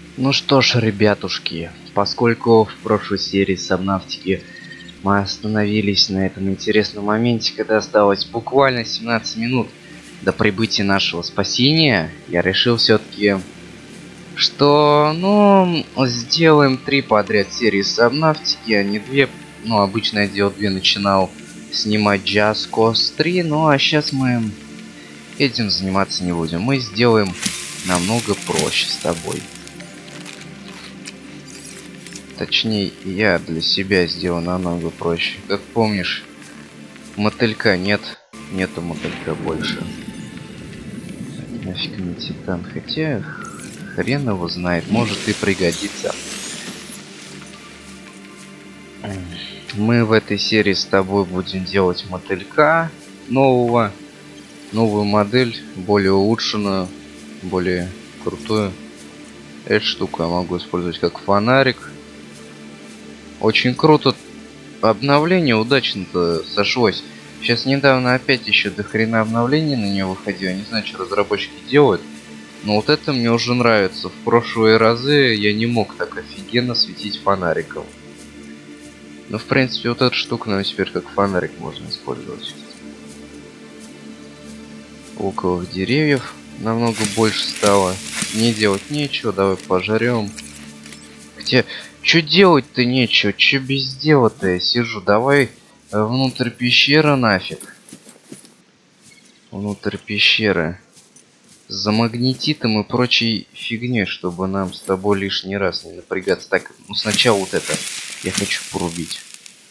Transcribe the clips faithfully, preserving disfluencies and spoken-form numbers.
Ну что ж, ребятушки, поскольку в прошлой серии Сабнавтики мы остановились на этом интересном моменте, когда осталось буквально семнадцать минут до прибытия нашего спасения, я решил все-таки, что, ну, сделаем три подряд серии Сабнавтики, а не две. Ну, обычно я делал две, начинал снимать Just Cause три, ну а сейчас мы этим заниматься не будем. Мы сделаем намного проще с тобой. Точнее, я для себя сделал намного проще. Как помнишь, мотылька нет. Нету мотылька больше. Нафиг мне титан. Хотя, хрен его знает. Может и пригодится. Мы в этой серии с тобой будем делать мотылька нового. Новую модель, более улучшенную, более крутую. Эту штуку я могу использовать как фонарик. Очень круто. Обновление удачно-то сошлось. Сейчас недавно опять еще до хрена обновлений на нее выходило. Не знаю, что разработчики делают. Но вот это мне уже нравится. В прошлые разы я не мог так офигенно светить фонариком. Но в принципе вот эта штука, наверное, теперь как фонарик можно использовать. Луковых деревьев намного больше стало. Не делать нечего. Давай пожарем. Хотя... Чё делать-то нечего, чё без дела-то я сижу, давай внутрь пещеры нафиг. Внутрь пещеры. За магнетитом и прочей фигней, чтобы нам с тобой лишний раз не напрягаться. Так, ну сначала вот это я хочу порубить.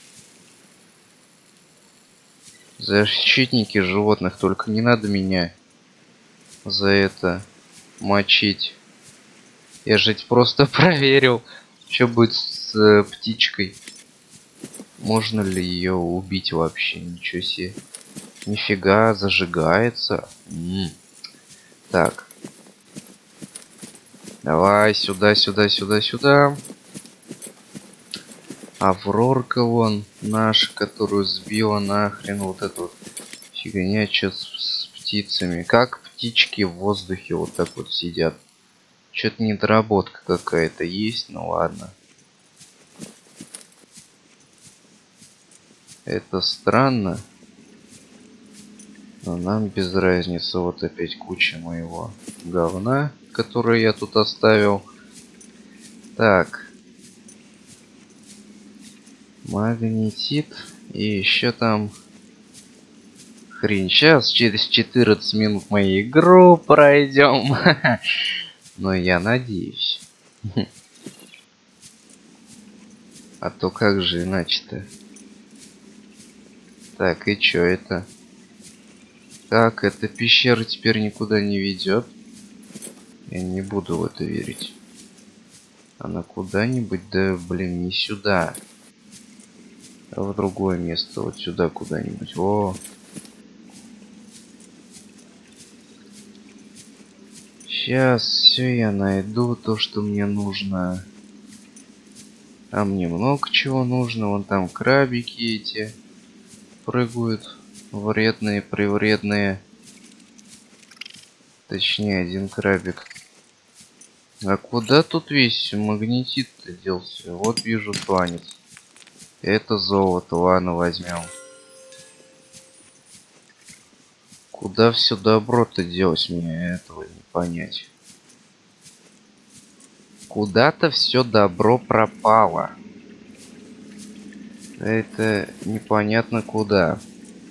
Защитники животных, только не надо меня за это мочить. Я же ведь просто проверил. Что будет с э, птичкой? Можно ли ее убить вообще? Ничего себе. Нифига, зажигается. М-м. Так. Давай сюда, сюда, сюда, сюда. Аврорка вон наша, которую сбила нахрен вот эту вот фигня, что с, с птицами. Как птички в воздухе вот так вот сидят. Что-то недоработка какая-то есть, ну ладно. Это странно. Но нам без разницы. Вот опять куча моего говна, которое я тут оставил. Так. Магнетит. И еще там... Хрень. Сейчас через четырнадцать минут мы игру пройдем. Но я надеюсь. А то как же иначе-то? Так, и чё это? Так, эта пещера теперь никуда не ведет. Я не буду в это верить. Она куда-нибудь, да блин, не сюда. А в другое место, вот сюда куда-нибудь. О. Сейчас все я найду, то, что мне нужно. А мне много чего нужно. Вон там крабики эти прыгают. Вредные, привредные. Точнее, один крабик. А куда тут весь магнетит-то делся? Вот вижу сланец. Это золото, ладно, возьмем. Куда все добро-то делось, мне этого не понять. Куда-то все добро пропало. Это непонятно куда.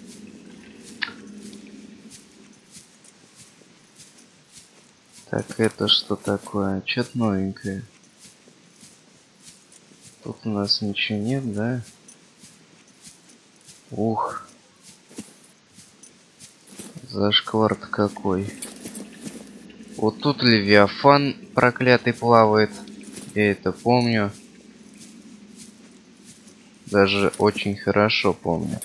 Так, это что такое? Что-то новенькое. Тут у нас ничего нет, да? Ух. Зашквар-то какой. Вот тут Левиафан проклятый плавает. Я это помню. Даже очень хорошо помню.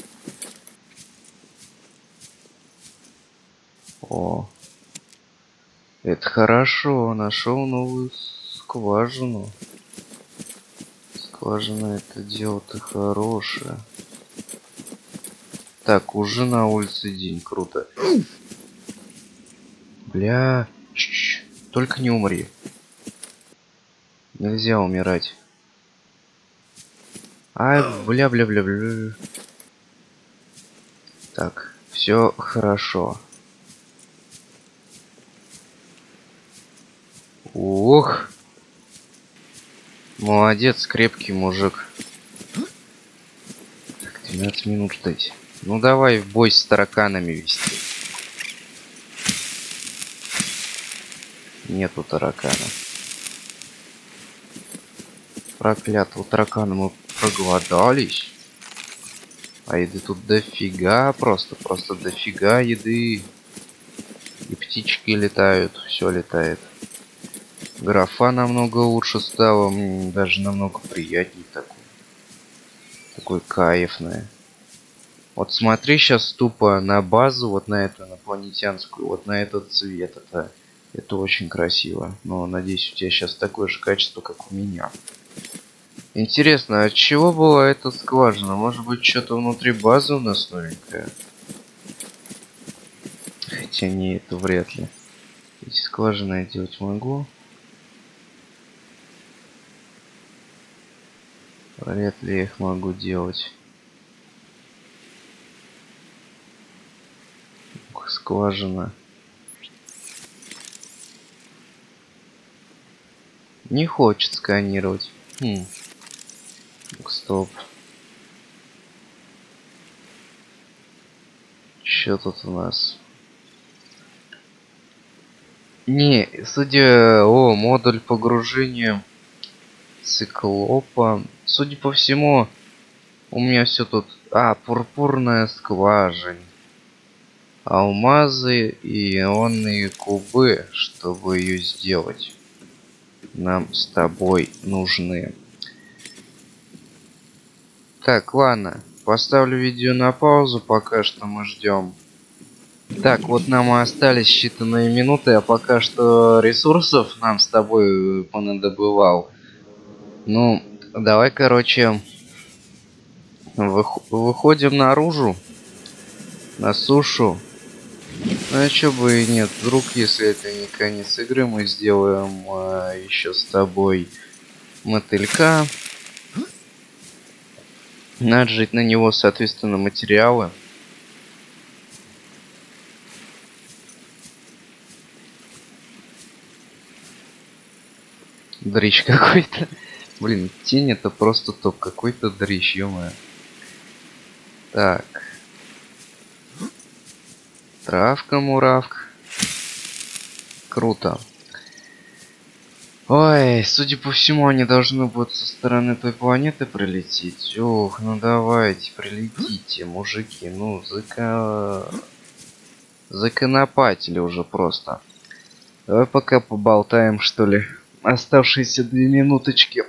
О. Это хорошо. Нашел новую скважину. Скважина это дело-то хорошее. Так, уже на улице день. Круто. Бля. Ч -ч -ч. Только не умри. Нельзя умирать. Ай, бля-бля-бля-бля. Так, все хорошо. Ох. Молодец, крепкий мужик. Так, двенадцать минут ждать. Ну давай в бой с тараканами вести. Нету таракана. Проклятого таракана, мы проголодались. А еды тут дофига, просто, просто дофига еды. И птички летают, все летает. Графа намного лучше стала, даже намного приятнее такой. Такой кайфная. Вот смотри сейчас тупо на базу, вот на эту инопланетянскую, вот на этот цвет. Это, это очень красиво. Но надеюсь, у тебя сейчас такое же качество, как у меня. Интересно, от чего была эта скважина? Может быть, что-то внутри базы у нас новенькое? Хотя не, это вряд ли. Эти скважины я делать могу. Вряд ли я их могу делать. Скважина. Не хочет сканировать. Хм. Стоп. Что тут у нас? Не, судя... О, модуль погружения циклопа. Судя по всему, у меня все тут... А, пурпурная скважина. Алмазы и ионные кубы, чтобы ее сделать. Нам с тобой нужны. Так, ладно. Поставлю видео на паузу, пока что мы ждем. Так, вот нам остались считанные минуты, а пока что ресурсов нам с тобой понадобывал. Ну, давай, короче, вых выходим наружу, на сушу. Ну, а чё бы и нет. Вдруг, если это не конец игры, мы сделаем а, еще с тобой мотылька. Надо жить на него, соответственно, материалы. Дрищ какой-то. Блин, тень это просто топ. Какой-то дрищ, ё-моё. Так. Травка, муравка. Круто. Ой, судя по всему, они должны будут со стороны той планеты прилететь. Ох, ну давайте, прилетите, мужики. Ну, зака... законопатили уже просто. Давай пока поболтаем, что ли. Оставшиеся две минуточки.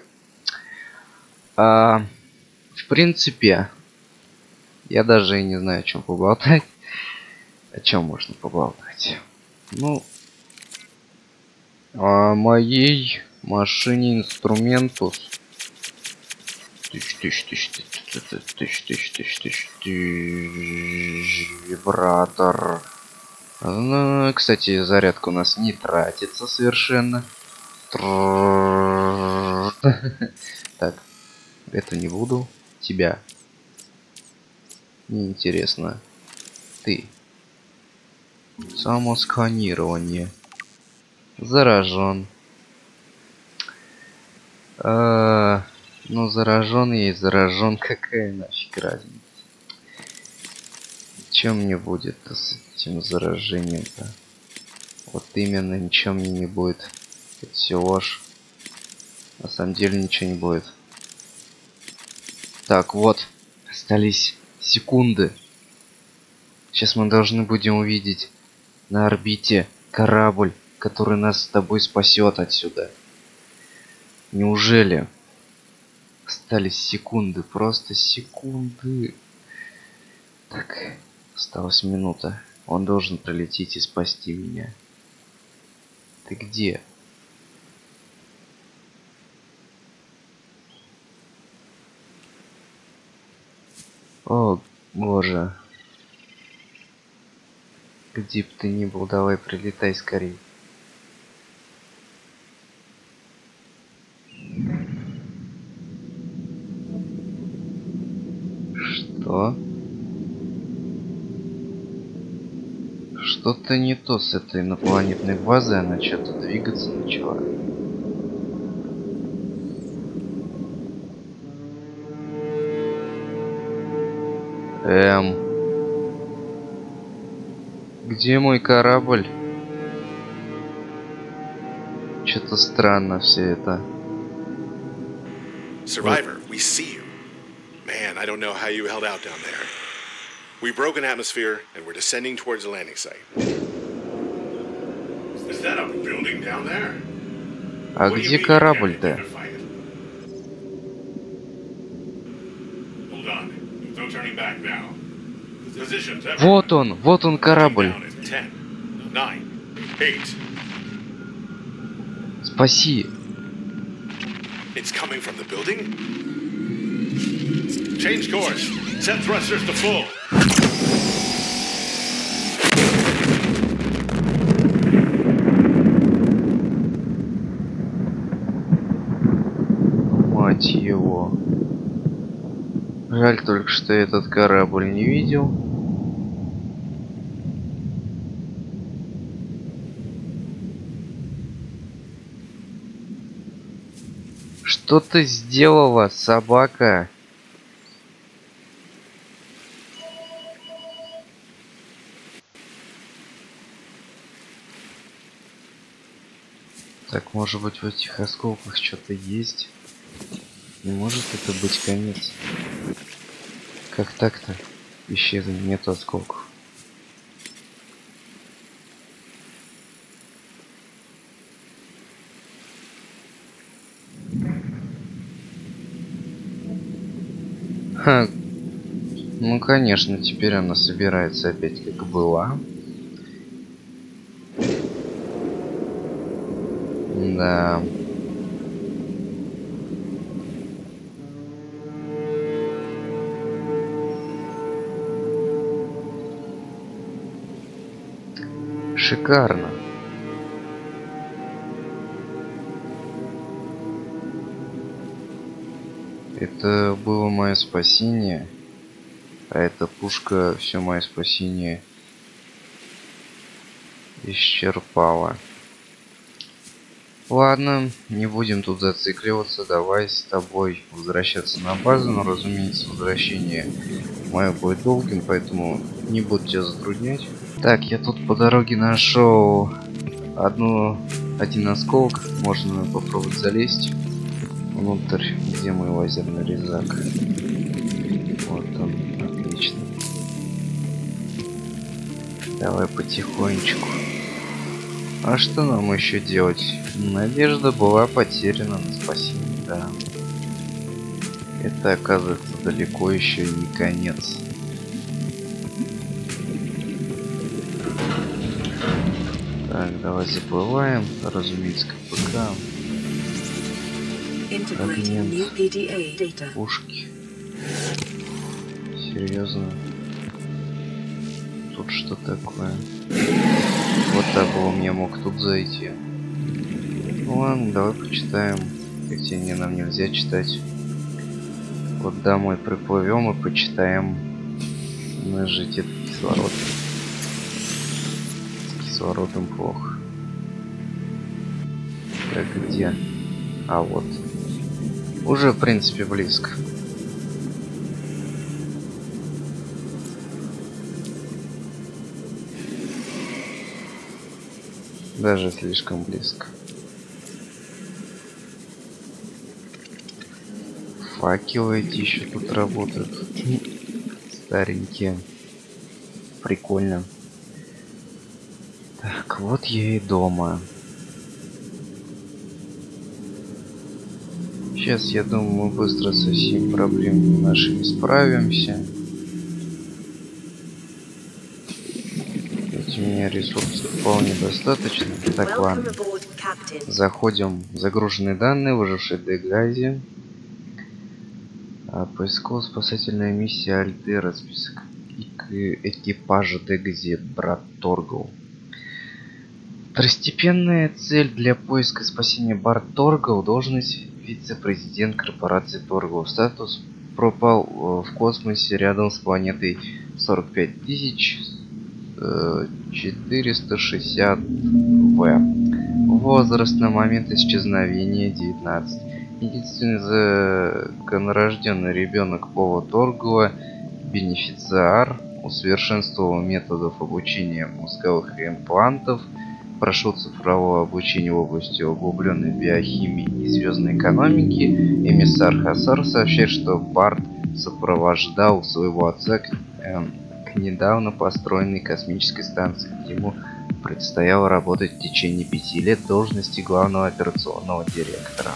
А, в принципе, я даже и не знаю, о чем поболтать. О чем можно поболтать? Ну, о моей машине инструментус. Тысяч, тысяч, тысяч, тысяч, тысяч, тысяч, тысяч, тысяч, тысяч, вибратор. Ну, кстати, зарядка у нас не тратится совершенно. Так, это не буду. Тебя. Неинтересно. Ты. Самосканирование. Заражен. А, ну, заражен есть заражен. Какая нафиг разница? Чем мне будет с этим заражением-то? Вот именно, ничего мне не будет. Это все ложь. На самом деле ничего не будет. Так, вот. Остались секунды. Сейчас мы должны будем увидеть на орбите корабль, который нас с тобой спасет отсюда. Неужели? Остались секунды, просто секунды. Так, осталась минута. Он должен прилететь и спасти меня. Ты где? О, боже. Где бы ты ни был, давай прилетай скорей. Что? Что-то не то с этой инопланетной базой, она что-то двигаться начала. Эм. Где мой корабль? Что-то странно все это. Survivor, we see you. Man, I don't know how you held out down there. We broke an atmosphere and we're descending towards the landing site. Is that a building down there? А где корабль-то? Вот он, вот он корабль. Спаси. It's coming from the building. Change course. Set thrusters to full. Мать его. Жаль только, что я этот корабль не видел. Что ты сделала, собака? Так, может быть, в этих осколках что-то есть? Не может это быть конец? Как так-то? Исчезли, нету осколков. Ха. Ну, конечно, теперь она собирается опять как была. Да. Шикарно. Это было мое спасение, а эта пушка все мое спасение исчерпала. Ладно, не будем тут зацикливаться, давай с тобой возвращаться на базу, но, разумеется, возвращение мое будет долгим, поэтому не буду тебя затруднять. Так, я тут по дороге нашел одну, один осколок, можно попробовать залезть внутрь, где мой лазерный резак. Вот он, отлично. Давай потихонечку. А что нам еще делать? Надежда была потеряна на спасение, да. Это, оказывается, далеко еще не конец. Так, давай заплываем, разумеется, КПК. Агент. Пушки. Серьезно? Тут что такое? Вот так бы я мог тут зайти. Ну ладно, давай почитаем. Хотя не, нам нельзя читать. Вот домой приплывем и почитаем. Мы жить этот кислород. С кислородом плохо. Так, где? А вот. Уже, в принципе, близко. Даже слишком близко. Факелы эти еще тут работают. Старенькие. Прикольно. Так, вот я и дома. Сейчас, я думаю, мы быстро со всеми проблемами нашими справимся. Ведь у меня ресурсов вполне достаточно. Так, ладно. Заходим. Загруженные данные, выжившие в Дегазе. А, поисково-спасательная миссия Альтера. Список экипажа Дегазе. Брат Торгл. Второстепенная цель для поиска и спасения Барт Торгл. Должность вице-президент корпорации Торгл. Статус пропал в космосе рядом с планетой сорок пять тысяч четыреста шестьдесят вэ. Возраст на момент исчезновения девятнадцать. Единственный законорожденный ребенок Пола Торгова, бенефициар, усовершенствовал методов обучения мозговых имплантов, прошел цифровое обучение в области углубленной биохимии и звездной экономики. Эмиссар Хассар сообщает, что Барт сопровождал своего отца к, э, к недавно построенной космической станции, где ему предстояло работать в течение пяти лет в должности главного операционного директора.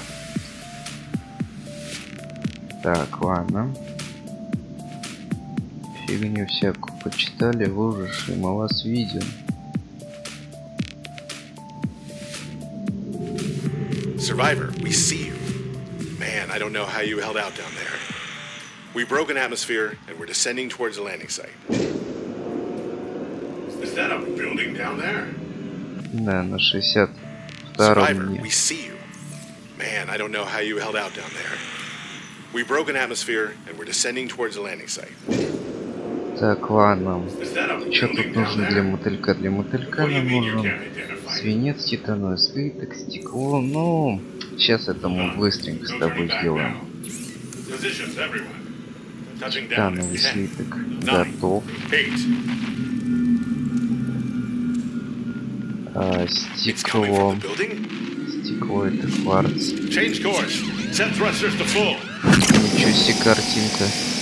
Так, ладно. Фигню всякую почитали, вы уже, мы вас видим. Survivor, we see you. Man, I don't know how you held out down there. We broke an atmosphere and we're descending towards the landing site. Is that a building down there? Да, на шестьдесят втором Survivor, дне. we see you. Man, I don't know how you held out down there. We broke an atmosphere and we're descending towards the landing site. Так, ладно. Is that a Что тут building down нужно для there? мотылька? Для мотылька What do you нам mean you нужен can't identify it? свинец, титановый слиток, стекло. Ну, сейчас это мы быстренько с тобой сделаем. Positions, everyone. Touching down Титановый at ten, слиток nine, готов. eight. А, It's coming стекло. from the building. Стекло это кварц. Change course. Set thrusters to full. Ничего себе картинка.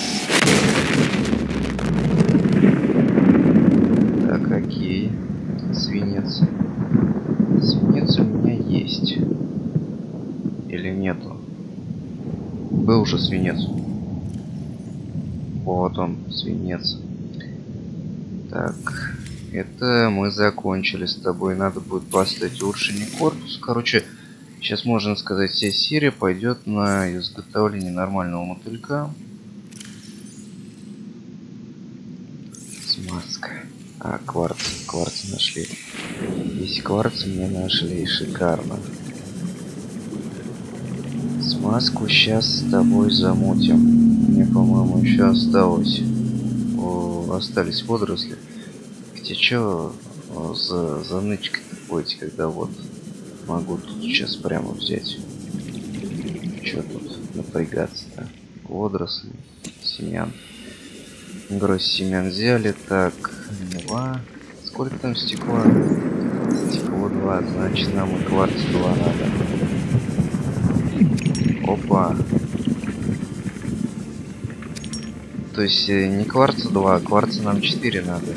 Так, окей. Свинец. Свинец у меня есть. Или нету? Был уже свинец. Вот он, свинец. Так. Это мы закончили с тобой. Надо будет поставить улучшение корпуса. Короче, сейчас можно сказать, вся серия пойдет на изготовление нормального мотылька. Смазка. А, кварц. Кварц нашли. Весь кварц мне нашли. Шикарно. Смазку сейчас с тобой замутим. Мне, по-моему, еще осталось. О, остались водоросли. Хотя что за, за нычкой-то ходите, когда вот могу тут сейчас прямо взять. Что тут напрягаться-то? Водоросли, семян. Гроздь семян взяли. Так, два. Сколько там стекла? Стекло два, значит нам и кварц два надо. Опа. То есть не кварца два, а кварца нам четыре надо.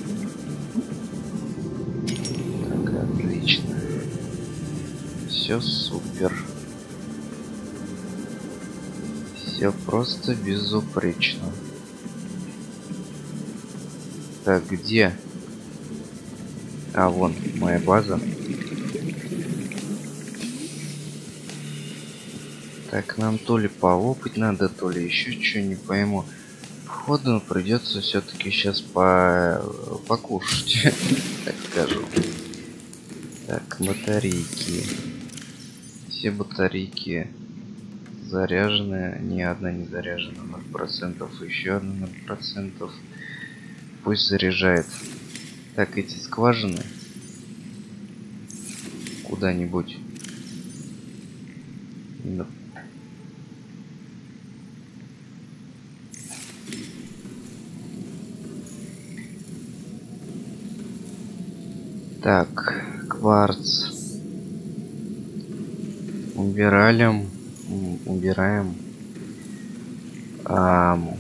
Так, отлично. Все супер. Все просто безупречно. Так, где? А, вон, моя база. Так, нам то ли полопать надо, то ли еще что, не пойму. Походу придется все-таки сейчас по покушать, так скажу. Так, батарейки. Все батарейки заряжены, ни одна не заряжена, ноль процентов, еще одна ноль процентов. Пусть заряжает. Так, эти скважины куда-нибудь. Так, кварц. Убираем. Убираем. Аму.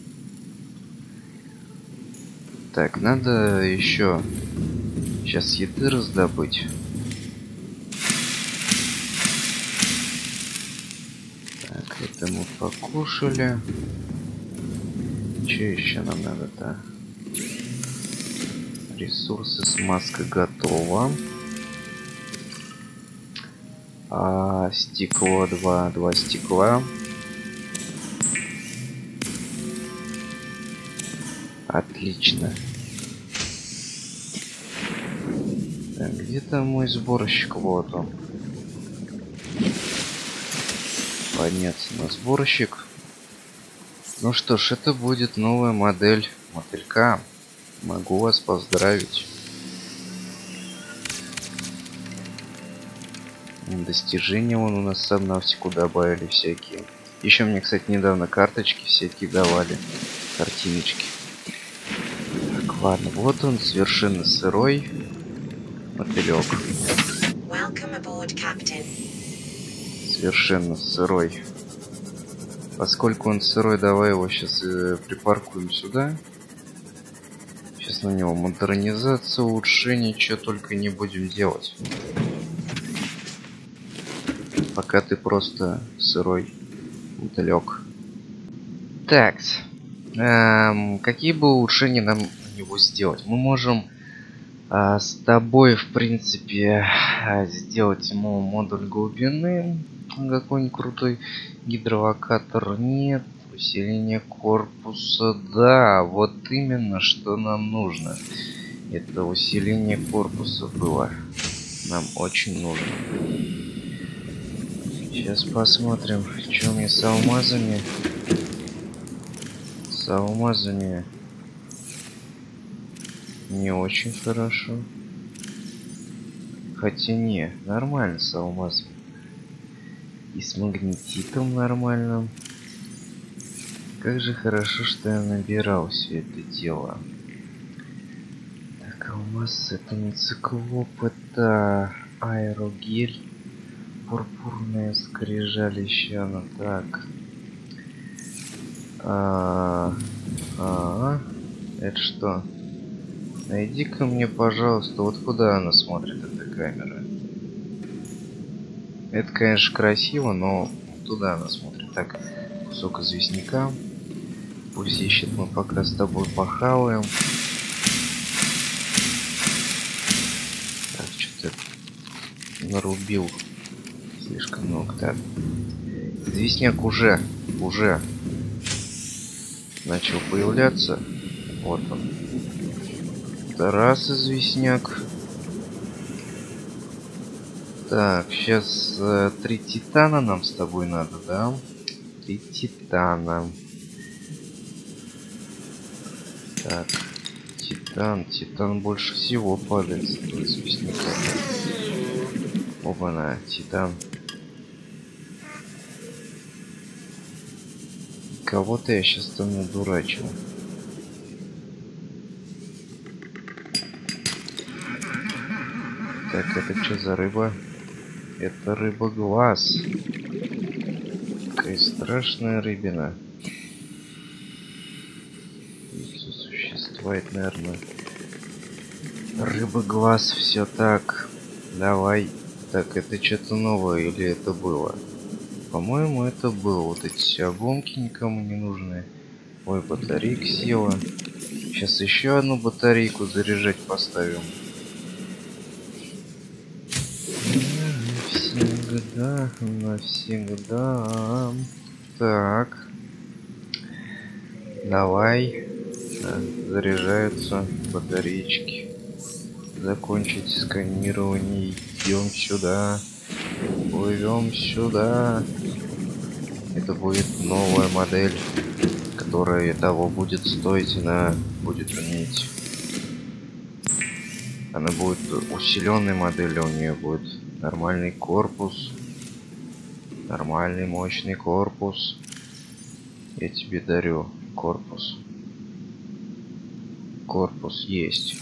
Так, надо еще сейчас еды раздобыть. Так, это мы покушали. Че еще нам надо-то? Ресурсы, смазка готова. А, стекло два, два стекла. Отлично. Так, где там мой сборщик? Вот он. Подняться на сборщик. Ну что ж, это будет новая модель мотылька. Могу вас поздравить. Достижения вон у нас с обнавтику добавили всякие. Еще мне, кстати, недавно карточки всякие давали. Картиночки. Так, ладно, вот он, совершенно сырой мотылек. Совершенно сырой. Поскольку он сырой, давай его сейчас э, припаркуем сюда. Сейчас на него модернизация, улучшение, что только не будем делать. Пока ты просто сырой мотылек. Так, эм, какие бы улучшения нам у него сделать? Мы можем э, с тобой, в принципе, э, сделать ему модуль глубины. Какой-нибудь крутой гидролокатор. Нет. Усиление корпуса. Да, вот именно что нам нужно. Это усиление корпуса было. Нам очень нужно. Сейчас посмотрим, что мне с алмазами. С алмазами не очень хорошо. Хотя не, нормально с алмазами. И с магнетитом нормально. Как же хорошо, что я набирал все это дело. Так, алмаз это не циклоп, это аэрогель. Пурпурное скрижалище, оно так. А, а, это что? Найди-ка мне, пожалуйста, вот куда она смотрит, эта камера. Это, конечно, красиво, но туда она смотрит. Так, кусок известняка. Пусть ищет, мы пока с тобой похаваем. Так, что-то нарубил слишком много. Так, известняк уже, уже начал появляться. Вот он. Раз известняк. Так, сейчас э, три титана нам с тобой надо, да? Три титана. Так, титан, титан больше всего падает с этого известняка. Опа-на, титан. Кого-то я сейчас там надурачил. Так, это что за рыба? Это рыба-глаз. Какая страшная рыбина. Существует, наверное. Рыба-глаз, все так. Давай. Так, это что-то новое или это было? По-моему, это было. Вот эти все обломки никому не нужны. Ой, батарейка села. Сейчас еще одну батарейку заряжать поставим. Навсегда, навсегда. Так. Давай. Да, заряжаются батареечки. Закончить сканирование. Идем сюда. Плывем сюда. Это будет новая модель, которая того будет стоить, она будет иметь. Она будет усиленной моделью, у нее будет нормальный корпус. Нормальный мощный корпус. Я тебе дарю корпус. Корпус есть.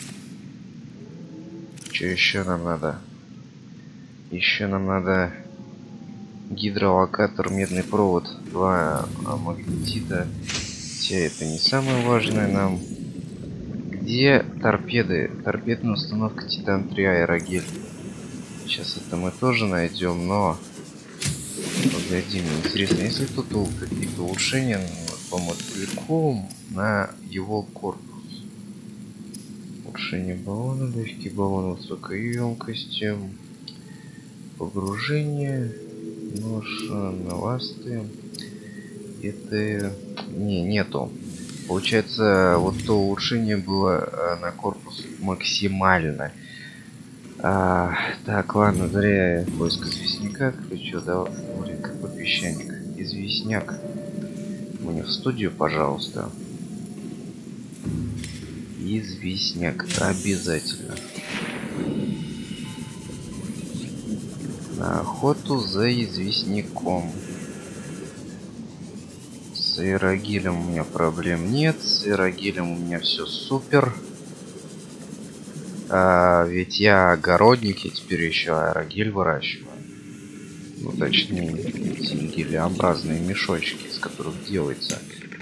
Что еще нам надо? Еще нам надо гидролокатор, медный провод, два магнетита. Хотя это не самое важное нам. Где торпеды? Торпедная установка Титан три аэрогель. Сейчас это мы тоже найдем, но... Погоди, мне интересно, если тут какие-то улучшения по мотыльку на его корпус. Улучшение баллона, легкий баллон высокой емкости. Погружение. Нож на ласты. Это... Не, нету. Получается, вот то улучшение было на корпус максимально. А, так, ладно, зря я поиск известняка. Хочу, да, смотри, какой песчаник. Известняк. Мне в студию, пожалуйста. Известняк обязательно. На охоту за известняком. С аэрогелем у меня проблем нет. С аэрогелем у меня все супер. А, ведь я огородник, и теперь еще аэрогель выращиваю. Ну, точнее, эти гелеобразные мешочки, из которых делается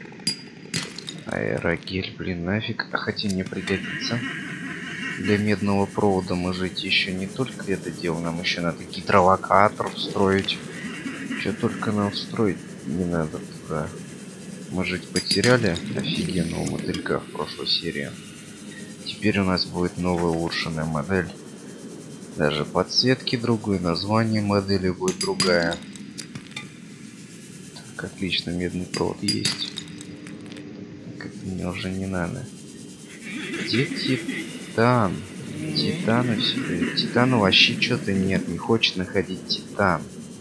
аэрогель, блин, нафиг. А хотя мне пригодится. Для медного провода мы жить еще не только это дело, нам еще надо гидролокатор встроить. Что только нам встроить не надо туда. Мы жить потеряли офигенного мотылька в прошлой серии. Теперь у нас будет новая улучшенная модель. Даже подсветки другой, название модели будет другая. Так, отлично, медный провод есть. Как мне уже не надо. Где титан? Титана все. Титана вообще что-то нет, не хочет находить титан.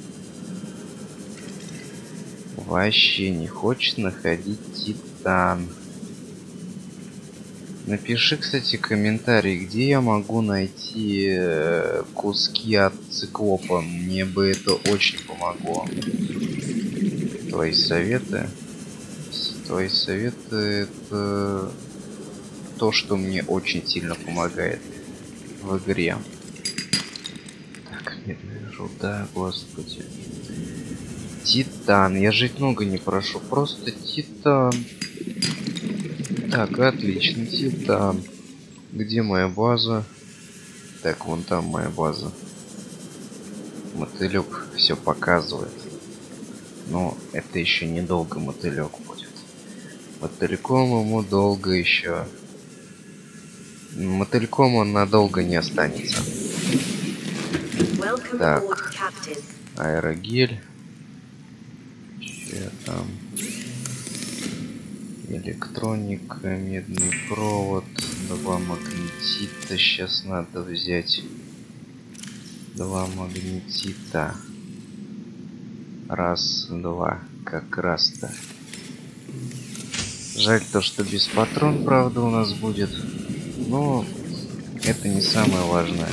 Вообще не хочет находить титан. Напиши, кстати, комментарий, где я могу найти э, куски от циклопа. Мне бы это очень помогло. Твои советы. Твои советы это то, что мне очень сильно помогает в игре. Так, медная руда, господи. Титан. Я жить много не прошу. Просто титан. Так, отлично, титан. Где моя база? Так, вон там моя база. Мотылек все показывает. Но это еще недолго мотылек будет. Мотыльком ему долго еще. Мотыльком он надолго не останется. Так, аэрогель. Че там? Электроника, медный провод, два магнетита. Сейчас надо взять два магнетита. Раз, два, как раз-то. Жаль то, что без патрон, правда, у нас будет. Но это не самое важное.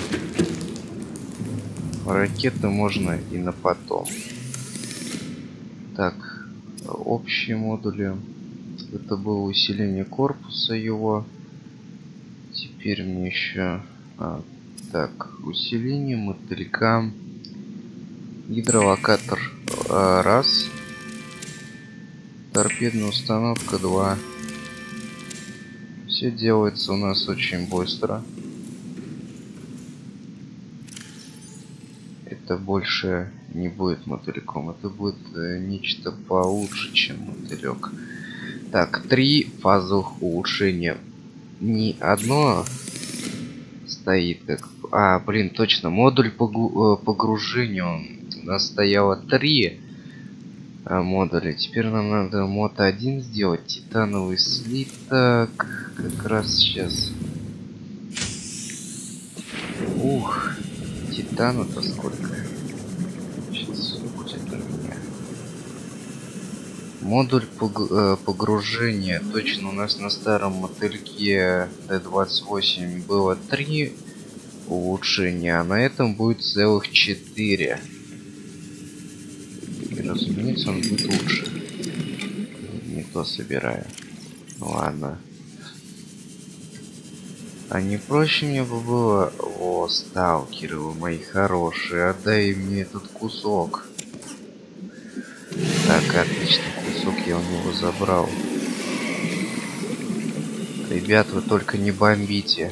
Ракеты можно и на потом. Так, общие модули. Это было усиление корпуса его. Теперь мне еще а, так, усиление мотылька. Гидролокатор а, раз. Торпедная установка два. Все делается у нас очень быстро. Это больше не будет мотыльком. Это будет э, нечто получше, чем мотылек. Так, три фазовых улучшения. Не одно стоит. Так. А, блин, точно. Модуль погружения. У нас стояло три а, модуля. Теперь нам надо мод один сделать. Титановый слиток. Как раз сейчас. Ух. Титана-то сколько. Сейчас будет у меня. Модуль погружения. Точно, у нас на старом мотыльке Д двадцать восемь было три улучшения, а на этом будет целых четыре. И, разумеется, он будет лучше. Не то собираю. Ладно. А не проще мне бы было... О, сталкеры вы мои хорошие, отдай мне этот кусок. Так, отлично, кусок я у него забрал. Ребят, вы только не бомбите.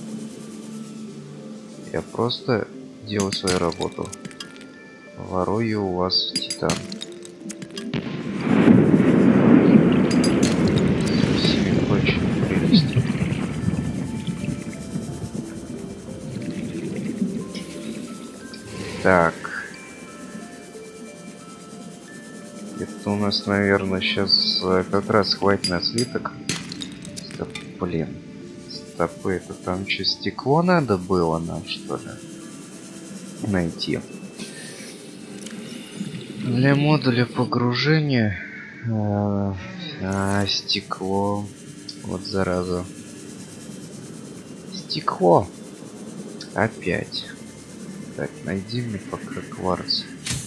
Я просто делаю свою работу. Ворую у вас титан. Со всеми прочими прелестями. Так. Это у нас, наверное, сейчас как раз хватит на слиток. Стоп, блин. Стопы, это там что, стекло надо было нам, что ли? Найти. Для модуля погружения А, а, стекло. Вот зараза. Стекло. Опять. Так, найди мне пока кварц.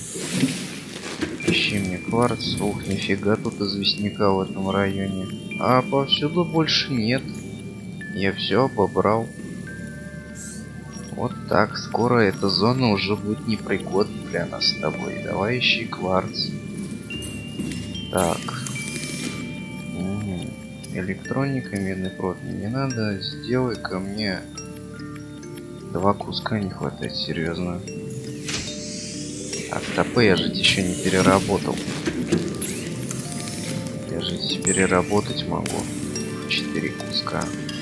Ищи мне кварц. Ух, нифига тут известняка в этом районе. А повсюду больше нет. Я все обобрал. Вот так. Скоро эта зона уже будет непригодна для нас с тобой. Давай ищи кварц. Так. Угу. Электроника, медный провод мне не надо. Сделай ко мне... Два куска не хватает, серьезно. А стопы я же еще не переработал. Я же переработать могу. Четыре куска.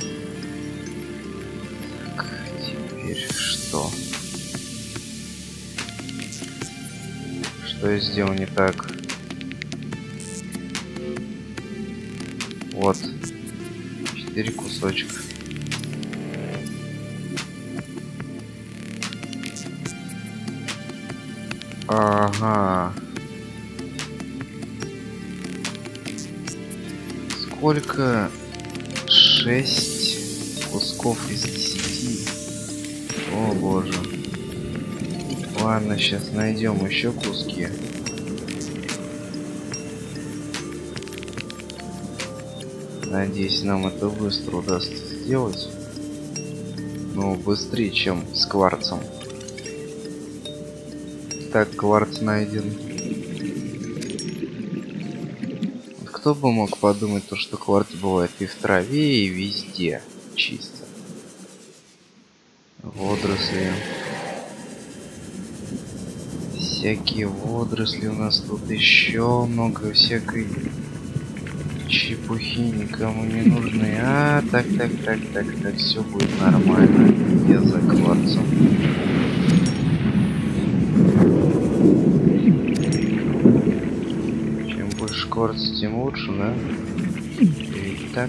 Так, теперь что? Что я сделал не так? Вот. Четыре кусочка. Ага. Сколько? Шесть кусков из десяти. О боже. Ладно, сейчас найдем еще куски. Надеюсь, нам это быстро удастся сделать. Ну, быстрее, чем с кварцем. Так, кварц найден. Кто бы мог подумать, то, что кварц бывает и в траве, и везде чисто. Водоросли. Всякие водоросли у нас тут, еще много всякой чепухи никому не нужны. А, так, так, так, так, так, все будет нормально. Я за кварцем. Чем больше кварца, тем лучше, да? И так.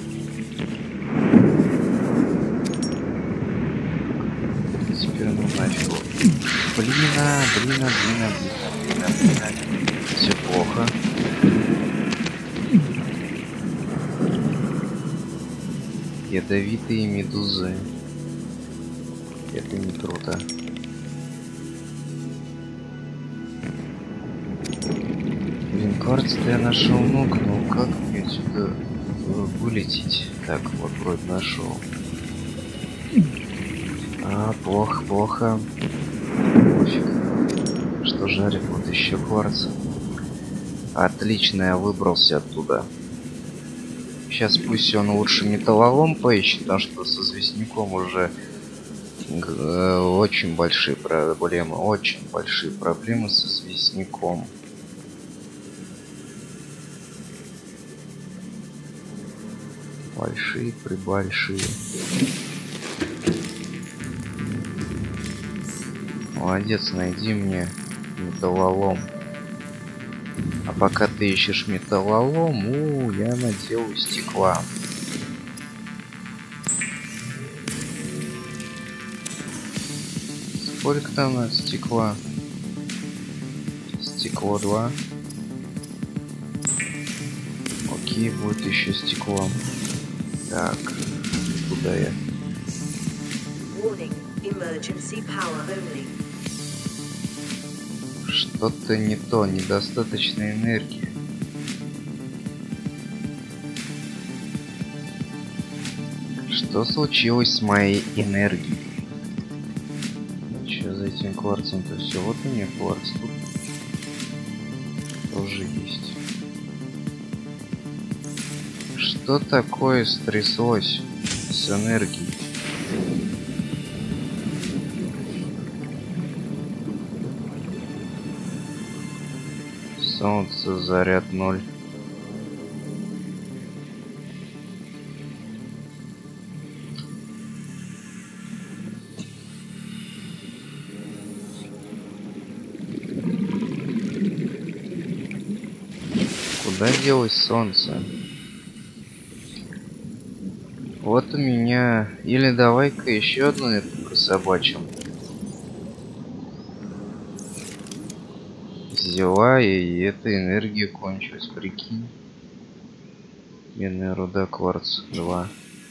Теперь ну нафиг. Блина, блина, блина, блина, блина, блина. Все плохо. Ядовитые медузы. Это не круто. Блин, кварц-то я нашел много, но как мне отсюда вылететь? Так, вот вроде нашел. А, плохо, плохо. Пофиг. Что жарит? Вот еще кварц. Отлично, я выбрался оттуда. Сейчас пусть он лучше металлолом поищет, потому что со известняком уже э, очень большие проблемы. Очень большие проблемы со известняком. Большие, прибольшие. Молодец, найди мне металлолом. А пока ты ищешь металлолом, у, я наделаю стекла. Сколько там надо стекла? Стекло два. Окей, будет еще стекло. Так, куда я? Что-то не то, недостаточно энергии. Что случилось с моей энергией? Что за этим кварцем-то все? Вот у меня кварц тут тоже есть. Что такое стряслось с энергией? Солнце, заряд ноль. Куда делось солнце? Вот у меня. Или давай-ка еще одну эту собачью. взяла, и эта энергия кончилась, прикинь. Медная руда, кварц два.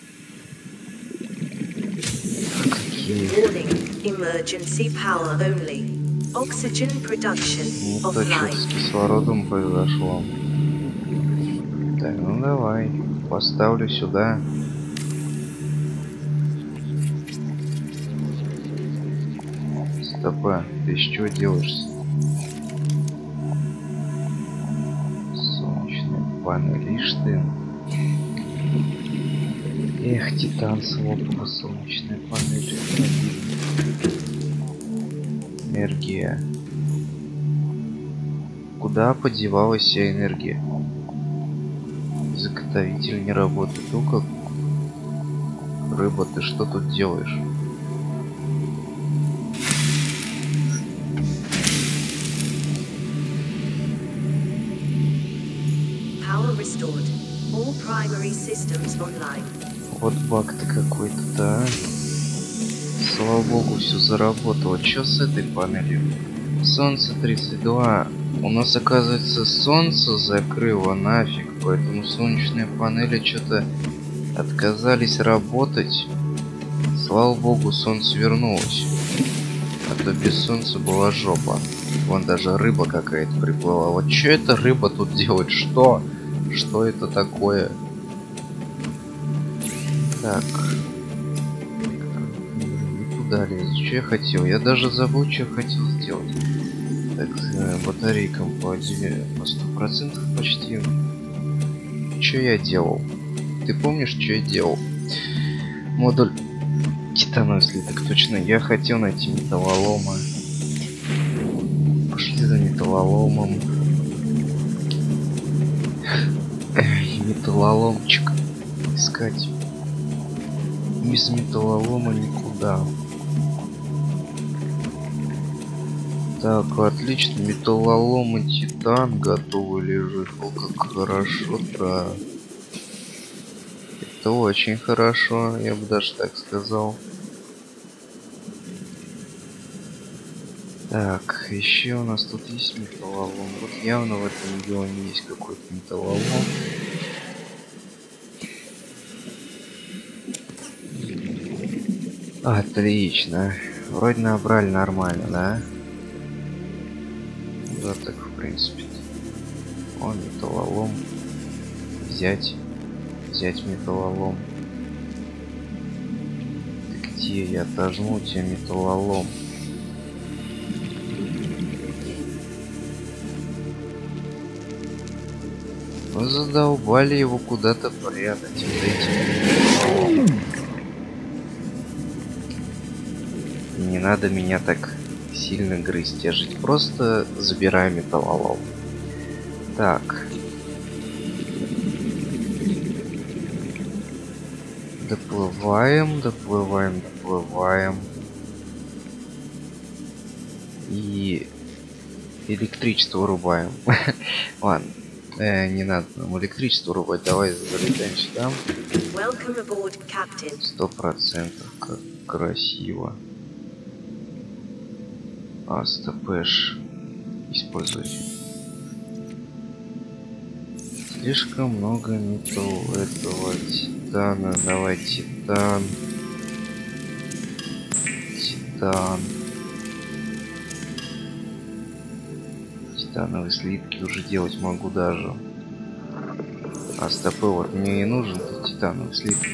Какие? Emergency power only. Oxygen production Не то, что offline. с кислородом произошло. Так, ну давай. Поставлю сюда. Стопа, ты с чего делаешь? Солнечная панель, ишь ты. Эх, титан слопала солнечная панель. Энергия. Куда подевалась вся энергия? Заготовитель не работает. Ну как? Рыба, ты что тут делаешь? Power restored. All primary systems online. Вот баг-то какой-то, да? Слава богу, все заработало. Чё с этой панелью? Солнце тридцать два. У нас, оказывается, солнце закрыло нафиг, поэтому солнечные панели что-то отказались работать. Слава богу, солнце вернулось. А то без солнца была жопа. Вон даже рыба какая-то приплыла. Вот что эта рыба тут делает? Что? Что это такое? Так. Не туда лезть. Что я хотел? Я даже забыл, что я хотел сделать. Так, батарейкам по сто процентов почти. Что я делал? Ты помнишь, что я делал? Модуль титановый слиток, точно. Я хотел найти металлолома. Пошли за металлоломом. Металлоломчик искать. Без металлолома никуда. Так, отлично, металлолом и титан готовы лежит. О, как хорошо-то. Это очень хорошо, я бы даже так сказал. Так, еще у нас тут есть металлолом. Вот явно в этом регионе есть какой-то металлолом. Отлично. Вроде набрали нормально, да? Да, так в принципе. О, металлолом. Взять. Взять металлолом. Ты где? Я отожму тебе металлолом. Вы задолбали его куда-то прятать. Вот этим. Не надо меня так сильно грызть, тяжить. Просто забирай металлолом. Так. Доплываем, доплываем, доплываем. И электричество вырубаем. Ладно. Э, не надо нам электричество рубать. Давай залетаем сюда. Сто процентов. Как красиво. Астапэш использовать. Слишком много металла этого титана. Давай титан. Титан. Титановые слитки уже делать могу даже. А стопы, вот мне и нужен титановый слиток.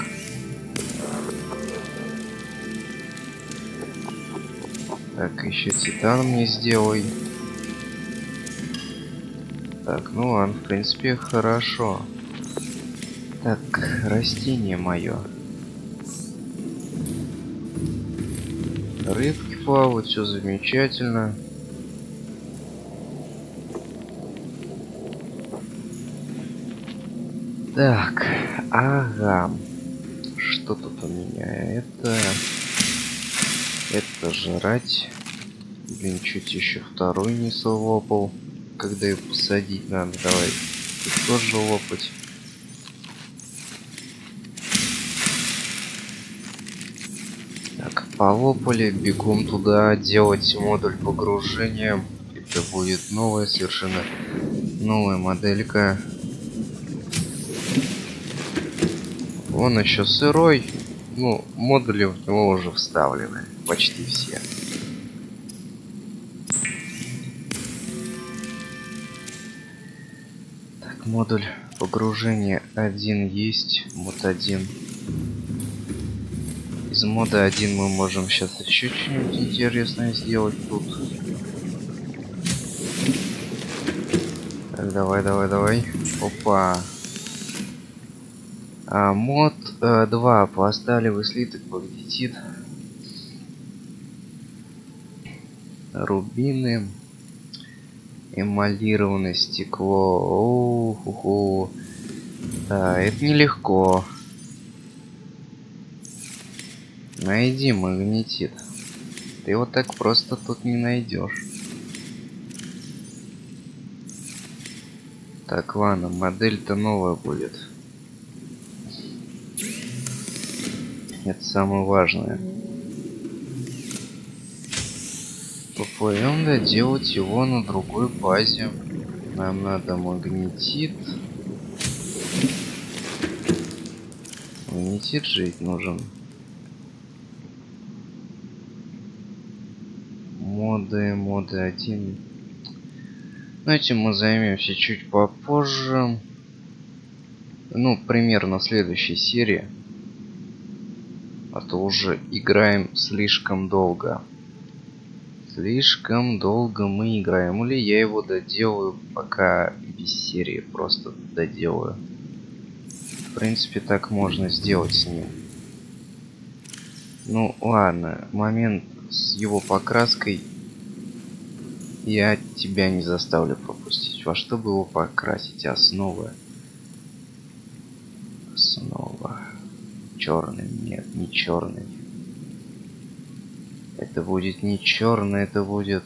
Так, еще титан мне сделай. Так, ну ладно, в принципе, хорошо. Так, растение мое. Рыбки плавают, все замечательно. Так, ага. Что тут у меня? Это... Это жрать. Блин, чуть еще второй не слопал. Когда ее посадить надо, давай. Тут тоже лопать. Так, полопали. Бегом туда делать модуль погружения. Это будет новая, совершенно новая моделька. Он еще сырой. Ну, модули в него уже вставлены. Почти все. Так, модуль погружения один есть. Мод один. Из мода один мы можем сейчас еще что-нибудь интересное сделать тут. Так, давай, давай, давай. Опа. А, мод э, два. Пласталевый слиток, магнетит. Рубины. Эмалированное стекло. О-ху-ху. Да, это нелегко. Найди магнетит. Ты его так просто тут не найдешь. Так, ладно, модель-то новая будет. Это самое важное. Попробуем доделать его на другой базе. Нам надо магнетит. Магнетит жить нужен. Моды, моды один. Но этим мы займемся чуть попозже. Ну, примерно в следующей серии. А то уже играем слишком долго. Слишком долго мы играем. Или я его доделаю, пока без серии. Просто доделаю. В принципе, так можно сделать с ним. Ну, ладно. Момент с его покраской я тебя не заставлю пропустить. Во что бы его покрасить? Основа. Основа. Черный. Нет, не черный. Это будет не черный, это будет...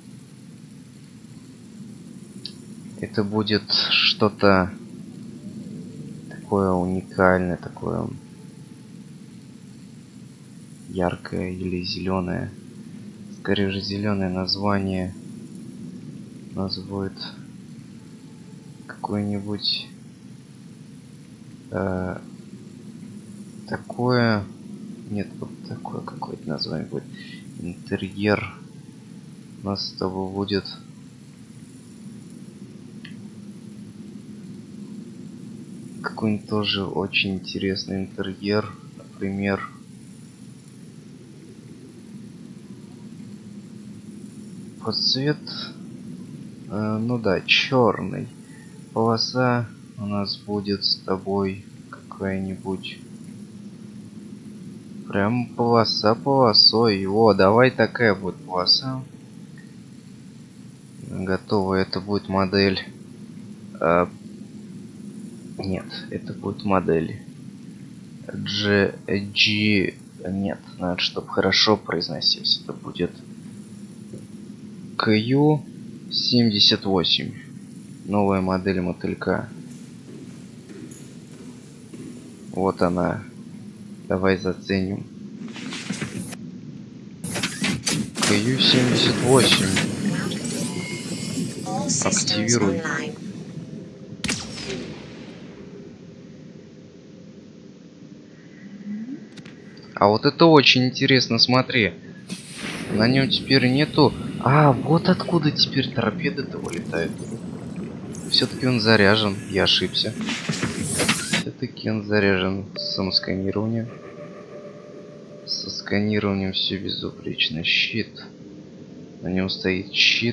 Это будет что-то такое уникальное, такое яркое или зеленое. Скорее же зеленое название назовут какое-нибудь э, такое. Нет, вот такое какое-то название будет. Интерьер у нас с тобой будет какой-нибудь тоже очень интересный интерьер, например, под цвет, э, ну да, черный. Полоса у нас будет с тобой какая-нибудь. Прям полоса полосой. О, давай такая будет полоса. Готово. Это будет модель. А, нет, это будет модель G, G. Нет, надо, чтобы хорошо произносилось. Это будет Q семьдесят восемь. Новая модель мотылька. Вот она. Давай заценим. Q семьдесят восемь. Активируй. А вот это очень интересно, смотри. На нем теперь нету... А, вот откуда теперь торпеды-то вылетают. Все-таки он заряжен. Я ошибся. Все-таки он заряжен с самосканированием. Со сканированием все безупречно. Щит. На нем стоит щит.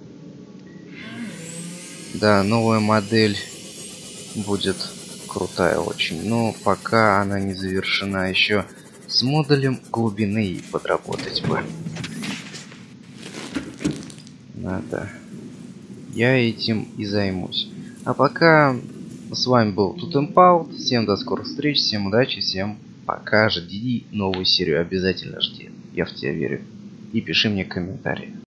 Да, новая модель будет крутая очень. Но пока она не завершена, еще с модулем глубины подработать бы. Надо. Я этим и займусь. А пока с вами был Тутемпаут. Всем до скорых встреч, всем удачи, всем пока. Жди новую серию, обязательно жди. Я в тебя верю. И пиши мне комментарии.